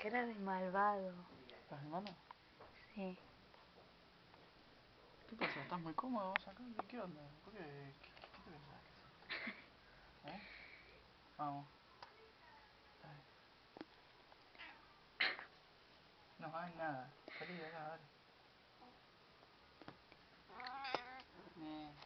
Cara de malvado. ¿Estás filmando? Sí. ¿Qué pasa? ¿Estás muy cómodo vos acá? ¿Qué onda? ¿Por qué? ¿Qué te pensás que sos? ¿Eh? Vamos. No hay nada. Salí de acá, dale.